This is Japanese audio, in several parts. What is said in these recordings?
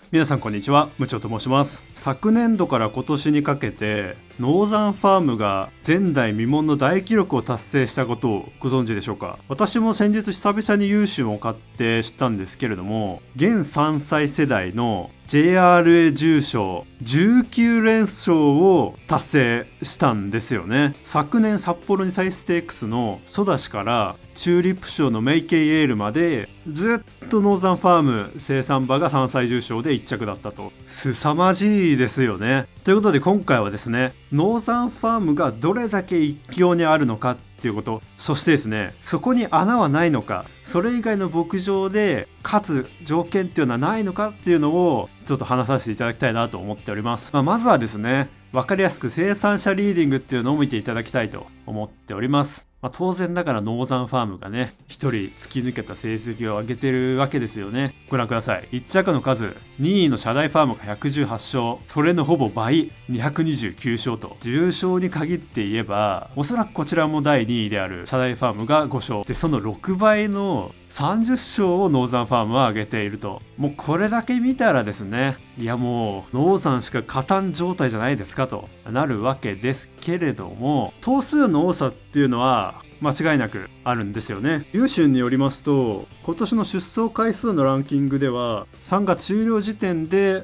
皆さんこんにちは、ムチョと申します。昨年度から今年にかけてノーザンファームが前代未聞の大記録を達成したことをご存知でしょうか。私も先日久々に優秀を買って知ったんですけれども、現3歳世代の JRA 重賞19連勝を達成したんですよね。昨年札幌2歳ステークスのソダシからチューリップ賞のメイケイエールまでずっとノーザンファーム生産馬が3歳重賞で1着だったと。凄まじいですよね。ということで今回はですね、ノーザンファームがどれだけ一強にあるのかっていうこと、そしてですね、そこに穴はないのか、それ以外の牧場で勝つ条件っていうのはないのかっていうのをちょっと話させていただきたいなと思っております。まずはですね、分かりやすく生産者リーディングっていうのを見ていただきたいと思っております。当然ながらノーザンファームがね、1人突き抜けた成績を上げてるわけですよね。ご覧ください。1着の数、2位の社大ファームが118勝、それのほぼ倍、229勝と、重賞に限って言えば、おそらくこちらも第2位である社大ファームが5勝。で、その6倍の30勝をノーザンファームは上げていると。もうこれだけ見たらですね、いやもうノーザンしか勝たん状態じゃないですかとなるわけですけれども、頭数の多さっていうのは間違いなくあるんですよね。優秀によりますと、今年の出走回数のランキングでは3月終了時点で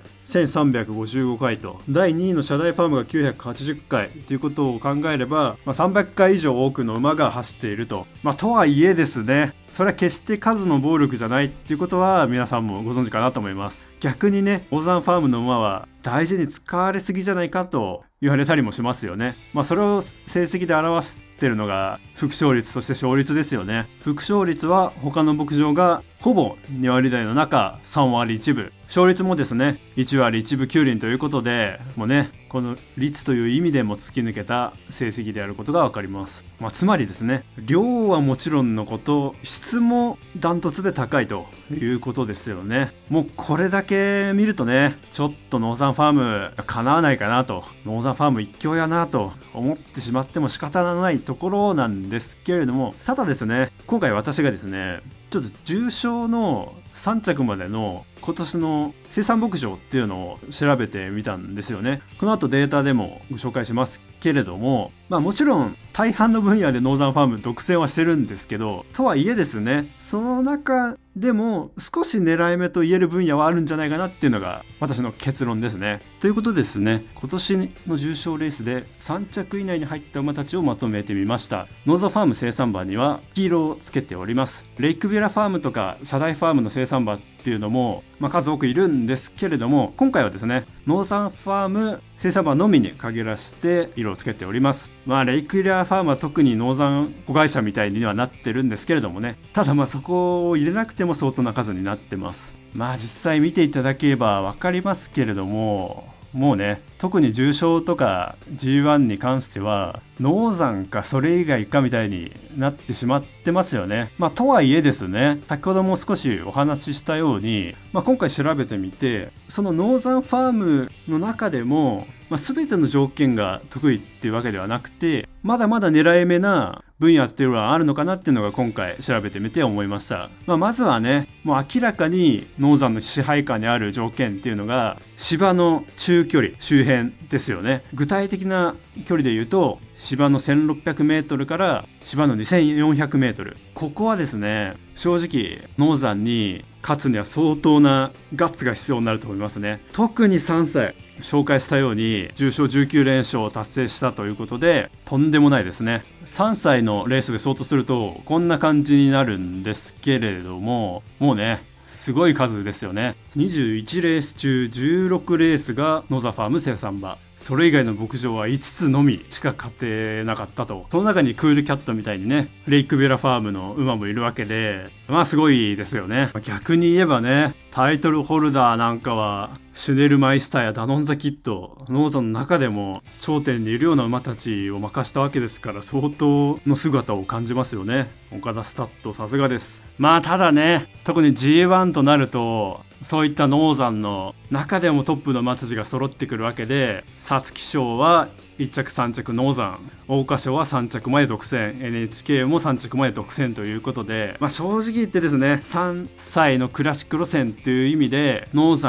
1355回と、第2位の社大ファームが980回ということを考えれば、300回以上多くの馬が走っていると。とはいえですね、それは決して数の暴力じゃないっていうことは皆さんもご存知かなと思います。逆にね、ノーザンファームの馬は大事に使われすぎじゃないかと言われたりもしますよね。それを成績で表してるのが副勝率、そして勝率ですよね。副勝率は他の牧場がほぼ2割台の中3割1分、勝率もですね1割1分9厘ということで、もうね、この率という意味でも突き抜けた成績であることが分かります。つまりですね、量はもちろんのこと、質もダントツで高いということですよね。もうこれだけ見るとね、ちょっとノーザンファームかなわないかなと、ノーザンファーム一強やなと思ってしまっても仕方ないところなんですけれども、ただですね、今回私がですね、ちょっと重賞の3着までの今年の生産牧場っていうのを調べてみたんですよね。この後データでもご紹介しますけれども、もちろん大半の分野でノーザンファーム独占はしてるんですけど、とはいえですね、その中でも少し狙い目と言える分野はあるんじゃないかなっていうのが私の結論ですね。ということですね、今年の重賞レースで3着以内に入った馬たちをまとめてみました。ノーザンファーム生産馬には黄色をつけております。レイクビラファームとか社大ファームの生産馬っていうのも数多くいるんですけれども、今回はですね、ノーザンファーム生産馬のみに限らして色をつけております。レイクビラファームは特にノーザン子会社みたいにはなってるんですけれどもね、ただそこを入れなくても相当な数になってます。実際見ていただければ分かりますけれども、もうね、特に重賞とか G1 に関してはノーザンかそれ以外かみたいになってしまってますよね。とはいえですね、先ほども少しお話ししたように、今回調べてみて、そのノーザンファームの中でも、全ての条件が得意っていうわけではなくて、まだまだ狙い目な分野っていうのはあるのかなっていうのが今回調べてみて思いました。まずはね、もう明らかにノーザンの支配下にある条件っていうのが芝の中距離周辺ですよね。具体的な距離で言うと芝の 1600m から芝の 2400m、 ここはですね、正直ノーザンに勝つには相当なガッツが必要になると思いますね。特に3歳紹介したように重賞19連勝を達成したということで、とんでもないですね。3歳のレースでそうとするとこんな感じになるんですけれども、もうね、すごい数ですよね。21レース中16レースがノーザンファーム生産馬、それ以外の牧場は5つのみしか勝てなかったと。その中にクールキャットみたいにね、レイクベラファームの馬もいるわけで、すごいですよね。逆に言えばね、タイトルホルダーなんかはシュネルマイスターやダノンザキッド、ノーザンの中でも頂点にいるような馬たちを任したわけですから、相当の姿を感じますよね。岡田スタッドさすがです。ただね、特に G1 となるとそういったノーザンの中でもトップの馬たちが揃ってくるわけで、皐月賞は1着3着ノーザン、桜花賞は3着まで独占、 NHK も3着まで独占ということで、正直言ってですね、3歳のクラシック路線という意味でノーザン一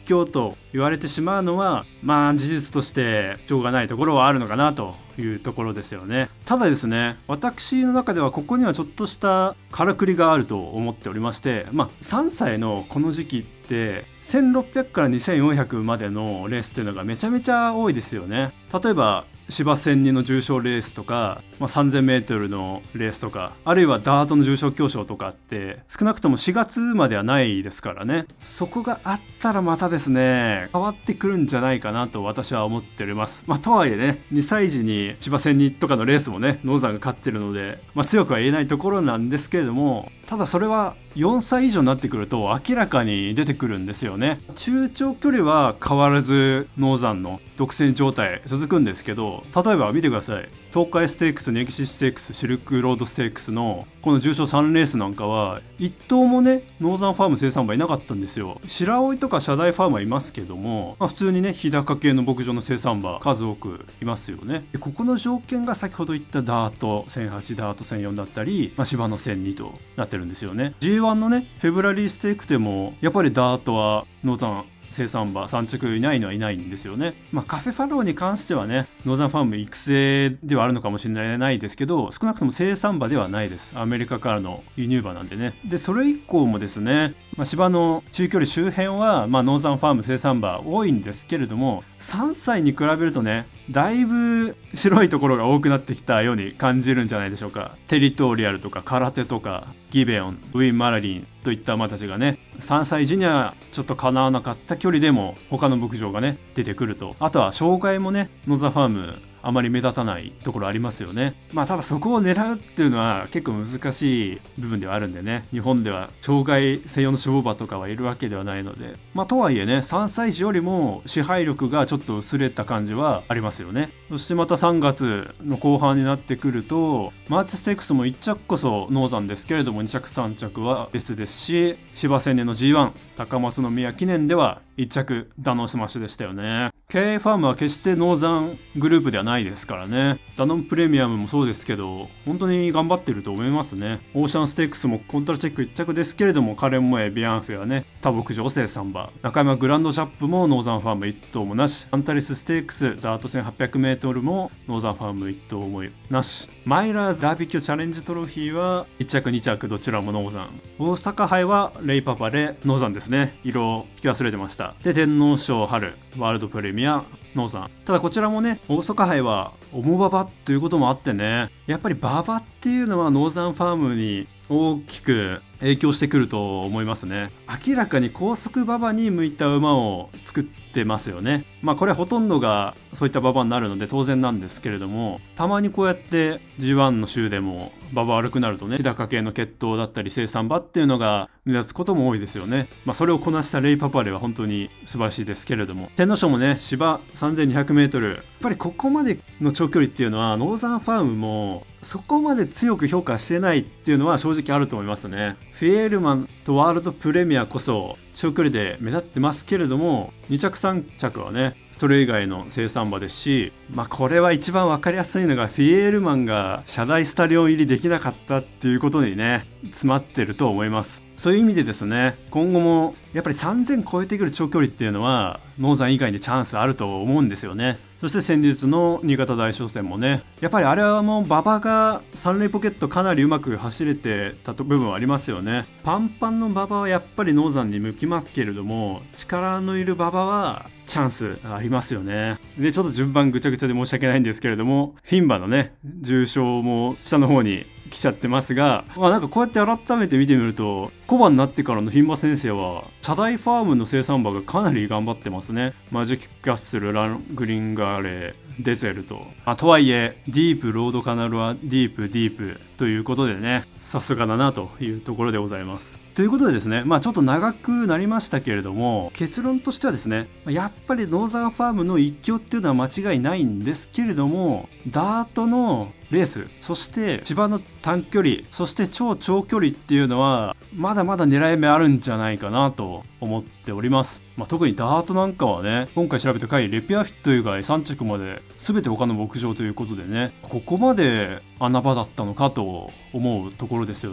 強と言われてしまうのはまあ事実としてしょうがないところはあるのかなというところですよね。ただですね、私の中ではここにはちょっとしたからくりがあると思っておりまして、3歳のこの時期って1600から2400までのレースっていうのがめちゃめちゃ多いですよね。例えば芝1000人の重賞レースとか、3000m のレースとか、あるいはダートの重賞競争とかって少なくとも4月まではないですからね。そこがあったらまたですね変わってくるんじゃないかなと私は思っております。とはいえね、2歳児に芝1000人とかのレースもねノーザンが勝ってるので、強くは言えないところなんですけれども、ただそれは4歳以上になってくると明らかに出てくるんですよね。中長距離は変わらずノーザンの独占状態続くんですけど、例えば見てください。東海ステークス、ネギシステークス、シルクロードステークスのこの重賞3レースなんかは1頭もねノーザンファーム生産馬いなかったんですよ。白老とか社大ファームはいますけども、普通にね日高系の牧場の生産馬数多くいますよね。でここの条件が先ほど言ったダート1008、ダート1004だったり、芝の1002となってるんですよね。 G1 のねフェブラリーステークでもやっぱりダートはノーザン生産馬3着いないのはいないんですよね。カフェファローに関してはねノーザンファーム育成ではあるのかもしれないですけど、少なくとも生産馬ではないです。アメリカからの輸入馬なんでね。でそれ以降もですね、芝の中距離周辺は、ノーザンファーム生産馬多いんですけれども、3歳に比べるとねだいぶ白いところが多くなってきたように感じるんじゃないでしょうか。テリトリアルとか空手とかギベオン、ウィン・マラリンといった馬たちがね3歳児にはちょっとかなわなかった距離でも他の牧場がね出てくると。あとは障害もねノーザンファームあまり目立たないところありますよね。ただそこを狙うっていうのは結構難しい部分ではあるんでね、日本では障害専用の種牡馬とかはいるわけではないので、とはいえね3歳児よりも支配力がちょっと薄れた感じはありますよね。そしてまた3月の後半になってくるとマーチステークスも1着こそノーザンですけれども2着3着は別ですし、芝1000年の G1 高松宮記念では1着ダノンスマッシュでしたよね。KA ファームは決してノーザングループではないですからね。ダノンプレミアムもそうですけど本当に頑張ってると思いますね。オーシャンステークスもコントラチェック1着ですけれども、カレンモエ、ビアンフェはね他牧場生産馬、中山グランドジャップもノーザンファーム1頭もなし、アンタリスステークスダート 1800m もノーザンファーム1頭もなし、マイラーズダービー級チャレンジトロフィーは1着2着どちらもノーザン、大阪杯はレイパパでノーザンですね。色を引き忘れてました。で天皇賞春ワールドプレミアノーザン。ただこちらもね大阪杯は重馬場ということもあってね、やっぱり馬場っていうのはノーザンファームに大きく影響してくると思いますね。明らかに高速馬場に向いた馬を作ってますよね。これほとんどがそういった馬場になるので当然なんですけれども、たまにこうやって G1 の週でも馬場悪くなるとね日高系の血統だったり生産馬っていうのが目立つことも多いですよね。それをこなしたレイパパレは本当に素晴らしいですけれども、天皇賞もね芝 3200m やっぱりここまでの長距離っていうのはノーザンファームもそこまで強く評価してないっていうのは正直あると思いますね。フィエールマンとワールドプレミアこそ長距離で目立ってますけれども、2着3着はねそれ以外の生産馬ですし、これは一番分かりやすいのがフィエールマンが社大スタリオン入りできなかったっていうことにね詰まってると思います。そういう意味でですね、今後もやっぱり3000超えてくる長距離っていうのはノーザン以外にチャンスあると思うんですよね。そして先日の新潟大商店もね、やっぱりあれはもう馬場がサンレイポケットかなりうまく走れてた部分はありますよね。パンパンの馬場はやっぱりノーザンに向きますけれども、力のいる馬場はチャンスありますよね。でちょっと順番ぐちゃぐちゃで申し訳ないんですけれども、フィン馬のね重賞も下の方に来ちゃってますが、なんかこうやって改めて見てみると小判になってからの牝馬先生は社大ファームの生産馬がかなり頑張ってますね。マジックキャッスル、ラングリンガーレー、デゼルと、とはいえディープロードカナルはディープということでね、さすがだなというところでございます。ということでですね、ちょっと長くなりましたけれども、結論としてはですね、やっぱりノーザンファームの一強っていうのは間違いないんですけれども、ダートのレース、そして芝の短距離、そして超長距離っていうのはまだまだ狙い目あるんじゃないかなと思っております。特にダートなんかはね、今回調べた限りレピアフィット以外3着まで全て他の牧場ということでね、ここまで穴場だったのかと思うところですよね。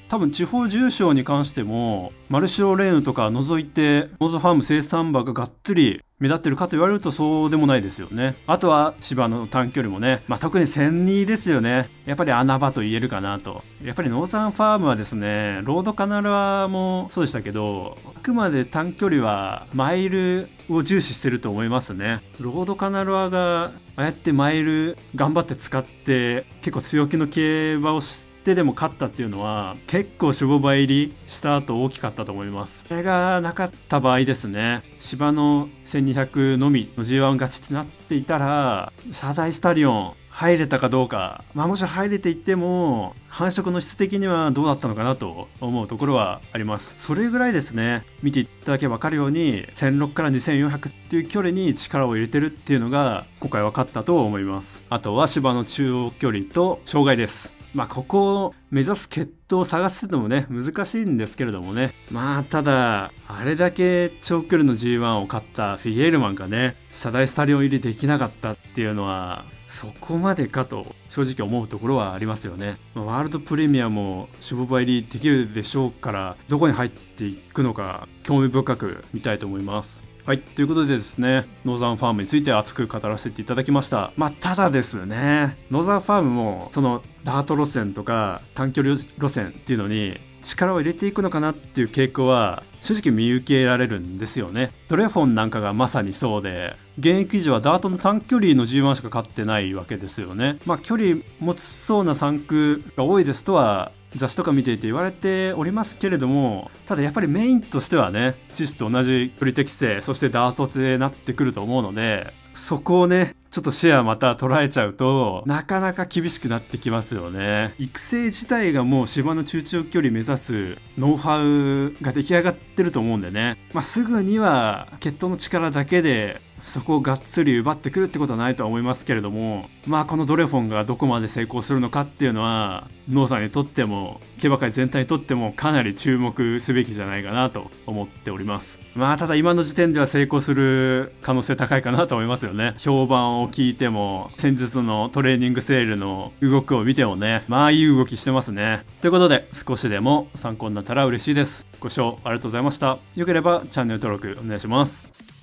多分地方重賞に関してもマルシオレーヌとか除いてノーザンファーム生産馬ががっつり目立ってるかと言われるとそうでもないですよね。あとは芝の短距離もね、特に1002ですよね。やっぱり穴場と言えるかなと。やっぱりノーザンファームはですね、ロードカナルアもそうでしたけど、あくまで短距離はマイルを重視してると思いますね。ロードカナルアがああやってマイル頑張って使って結構強気の競馬をしてでも勝ったっていうのは結構種牡馬入りした後大きかったと思います。それがなかった場合ですね、芝の1200のみの G1 勝ちってなっていたらサダイスタリオン入れたかどうか、もし入れていっても繁殖の質的にはどうだったのかなと思うところはあります。それぐらいですね、見ていただけば分かるように1600から2400っていう距離に力を入れてるっていうのが今回分かったと思います。あとは芝の中央距離と障害です。ここを目指す決闘を探すのもね難しいんですけれどもね、ただあれだけ長距離の G1 を勝ったフィゲールマンがねサダイスタリオン入りできなかったっていうのはそこまでかと正直思うところはありますよね。ワールドプレミアも種牡馬入りできるでしょうから、どこに入っていくのか興味深く見たいと思います。はい、ということでですね、ノーザンファームについて熱く語らせていただきました。ただですね、ノーザンファームもそのダート路線とか短距離路線っていうのに力を入れていくのかなっていう傾向は正直見受けられるんですよね。トレフォンなんかがまさにそうで、現役時はダートの短距離の G1 しか勝ってないわけですよね。距離持ちそうな産区が多いですとは雑誌とか見ていて言われておりますけれども、ただやっぱりメインとしてはね、チスと同じ距離適正、そしてダートでなってくると思うので、そこをねちょっとシェアまた捉えちゃうとなかなか厳しくなってきますよね。育成自体がもう芝の中長距離目指すノウハウが出来上がってると思うんでね、すぐには血統の力だけでそこをがっつり奪ってくるってことはないとは思いますけれども、このドレフォンがどこまで成功するのかっていうのはノーさんにとっても競馬界全体にとってもかなり注目すべきじゃないかなと思っております。ただ今の時点では成功する可能性高いかなと思いますよね。評判を聞いても先日のトレーニングセールの動きを見てもね、いい動きしてますね。ということで少しでも参考になったら嬉しいです。ご視聴ありがとうございました。よければチャンネル登録お願いします。